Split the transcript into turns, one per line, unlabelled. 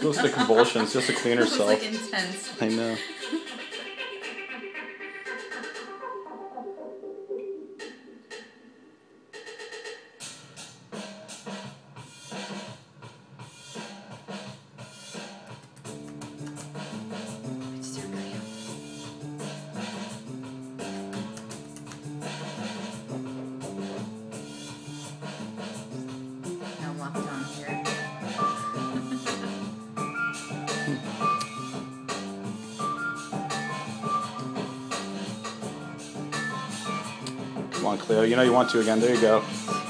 goes to convulsions just to clean herself.
It was like intense.
I know.
Now locked on here.
Come on, Cleo. You know you want to again. There you go.